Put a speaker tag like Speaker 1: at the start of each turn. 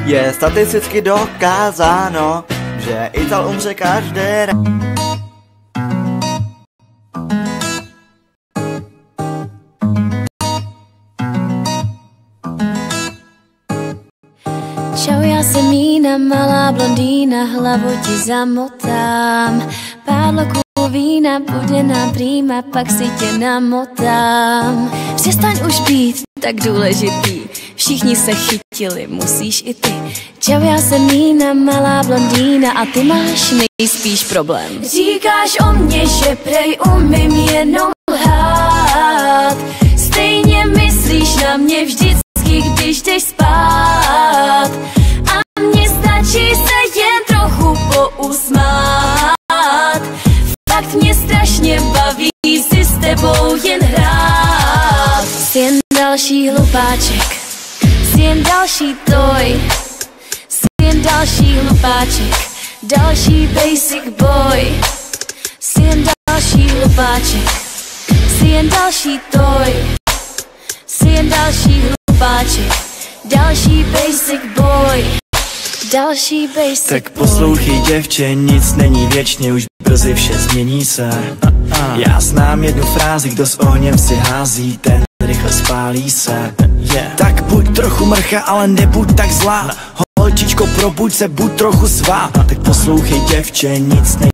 Speaker 1: Je statisticky dokázáno, že Ital umře každý ráno.
Speaker 2: Čau, já jsem Mína, malá blondýna, hlavu ti zamotám. Pádlo vína bude nám prýma, pak si tě namotám. Přestaň už být tak důležitý, všichni se chytili, musíš i ty. Čau, já jsem Mína, malá blondýna a ty máš nejspíš problém. Říkáš o mně, že prej umím jenom lhát. Stejně myslíš na mě vždycky, když jdeš spát. A mně stačí se jen trochu pousmát. Fakt mě strašně baví si s tebou jen hrát. Jsi jen další hlupáček, jsi jen další toj, jsi jen další hlupáček, další basic boy. Jsi jen další hlupáček, jsi jen další toj, jsi jen další hlupáček, další basic boy. Další basic
Speaker 3: tak poslouchej děvče, nic není věčně, už brzy vše změní se. Já znám jednu frázi, kdo s ohněm si hází, ten rychle spálí se. Tak buď trochu mrcha, ale nebuď tak zlá. Holčičko, probuď se, buď trochu svá. Tak poslouchej děvče, nic